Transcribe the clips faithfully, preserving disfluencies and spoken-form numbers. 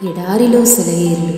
ఎడారిలో సెలయేర్లు.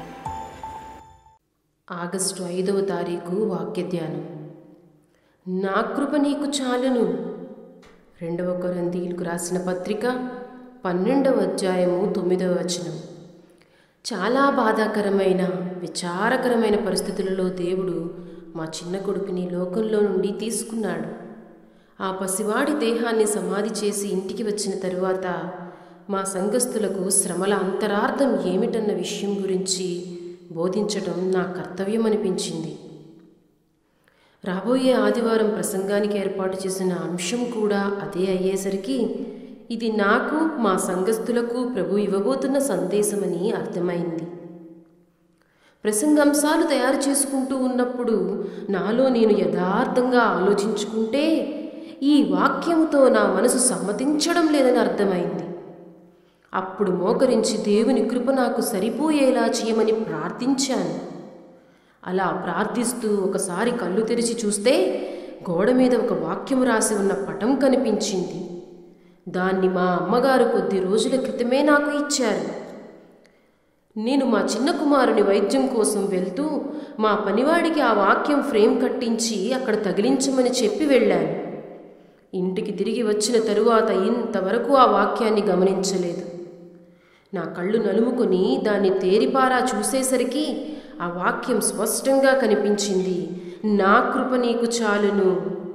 ఆగస్టు ఐదవ తారీఖు వాక్య ధ్యానం. నా కృప నీకు చాలును. రెండవ కొరింథీయులకు రాసిన పత్రిక పన్నెండవ అధ్యాయము తొమ్మిదవ వచనం. చాలా బాధాకరమైన విచారకరమైన పరిస్థితులలో దేవుడు మా చిన్న కొడుకుని లోకంలో నుండి తీసుకున్నాడు. ఆ పసివాడి దేహాన్ని సమాధి చేసి ఇంటికి వచ్చిన తరువాత మా సంఘస్థులకు శ్రమల అంతరార్థం ఏమిటన్న విషయం గురించి బోధించటం నా కర్తవ్యం అనిపించింది. రాబోయే ఆదివారం ప్రసంగానికి ఏర్పాటు చేసిన అంశం కూడా అదే అయ్యేసరికి ఇది నాకు మా సంఘస్థులకు ప్రభు ఇవ్వబోతున్న సందేశమని అర్థమైంది. ప్రసంగాంశాలు తయారు చేసుకుంటూ ఉన్నప్పుడు నాలో నేను యథార్థంగా ఆలోచించుకుంటే ఈ వాక్యముతో నా మనసు సమ్మతించడం లేదని అర్థమైంది. అప్పుడు మోకరించి దేవుని కృప నాకు సరిపోయేలా చేయమని ప్రార్థించాను. అలా ప్రార్థిస్తూ ఒకసారి కళ్ళు తెరిచి చూస్తే గోడ మీద ఒక వాక్యం రాసి ఉన్న పటం కనిపించింది. దాన్ని మా అమ్మగారు కొద్ది రోజుల క్రితమే నాకు ఇచ్చారు. నేను మా చిన్న కుమారుని వైద్యం కోసం వెళ్తూ మా పనివాడికి ఆ వాక్యం ఫ్రేమ్ కట్టించి అక్కడ తగిలించమని చెప్పి వెళ్ళాను. ఇంటికి తిరిగి వచ్చిన తరువాత ఇంతవరకు ఆ వాక్యాన్ని గమనించలేదు. నా కళ్ళు నలుముకొని దాన్ని తేరిపారా చూసేసరికి ఆ వాక్యం స్పష్టంగా కనిపించింది. నా కృప నీకు చాలును.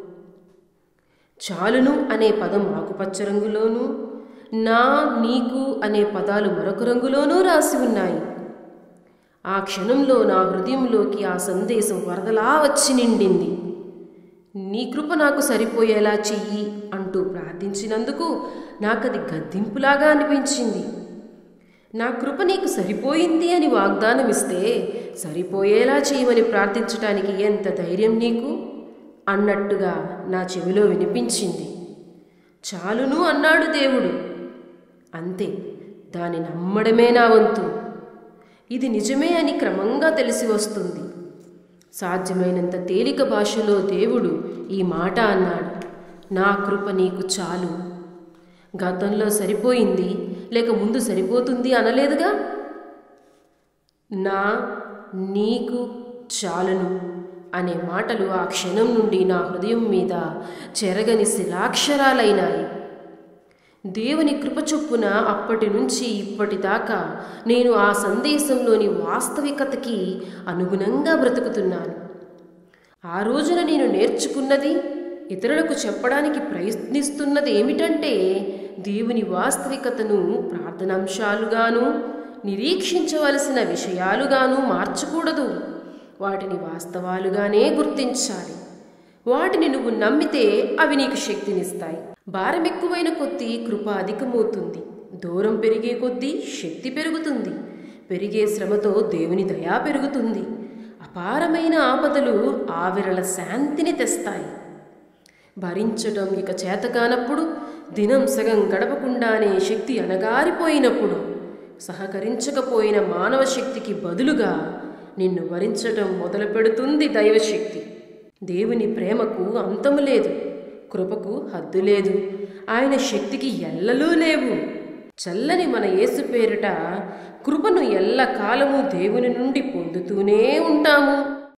చాలును అనే పదం ఆకుపచ్చ రంగులోనూ, నా నీకు అనే పదాలు మరొక రంగులోనూ రాసి ఉన్నాయి. ఆ క్షణంలో నా హృదయంలోకి ఆ సందేశం వరదలా వచ్చి నిండింది. నీ కృప నాకు సరిపోయేలా చెయ్యి అంటూ ప్రార్థించినందుకు నాకది గద్దింపులాగా అనిపించింది. నా కృప నీకు సరిపోయింది అని వాగ్దానం ఇస్తే సరిపోయేలా చేయమని ప్రార్థించటానికి ఎంత ధైర్యం నీకు అన్నట్టుగా నా చెవిలో వినిపించింది. చాలును అన్నాడు దేవుడు. అంతే, దాన్ని నమ్మడమే నా వంతు. ఇది నిజమే అని క్రమంగా తెలిసి వస్తుంది. సాధ్యమైనంత తేలిక భాషలో దేవుడు ఈ మాట అన్నాడు, నా కృప నీకు చాలు. గతంలో సరిపోయింది లేక ముందు సరిపోతుంది అనలేదుగా. నా నీకు చాలును అనే మాటలు ఆ క్షణం నుండి నా హృదయం మీద చెరగని శిలాక్షరాలైనాయి. దేవుని కృప చొప్పున అప్పటి నుంచి ఇప్పటిదాకా నేను ఆ సందేశంలోని వాస్తవికతకి అనుగుణంగా బ్రతుకుతున్నాను. ఆ రోజున నేను నేర్చుకున్నది, ఇతరులకు చెప్పడానికి ప్రయత్నిస్తున్నది ఏమిటంటే దేవుని వాస్తవికతను ప్రార్థనాంశాలుగాను నిరీక్షించవలసిన విషయాలుగాను మార్చకూడదు. వాటిని వాస్తవాలుగానే గుర్తించాలి. వాటిని నువ్వు నమ్మితే అవి నీకు శక్తినిస్తాయి. భారం ఎక్కువైన కొద్దీ కృప అధికమవుతుంది. దూరం పెరిగే కొద్దీ శక్తి పెరుగుతుంది. పెరిగే శ్రమతో దేవుని దయా పెరుగుతుంది. అపారమైన ఆపదలు ఆవిరల శాంతిని తెస్తాయి. భరించటం ఇక చేతకానప్పుడు, దినం సగం గడపకుండానే శక్తి అణగారిపోయినప్పుడు, సహకరించకపోయిన మానవ శక్తికి బదులుగా నిన్ను వరించటం మొదలు పెడుతుంది దైవశక్తి. దేవుని ప్రేమకు అంతము లేదు, కృపకు హద్దు లేదు, ఆయన శక్తికి ఎల్లలూ లేవు. చల్లని మన యేసు పేరిట కృపను ఎల్లకాలము దేవుని నుండి పొందుతూనే ఉంటాము.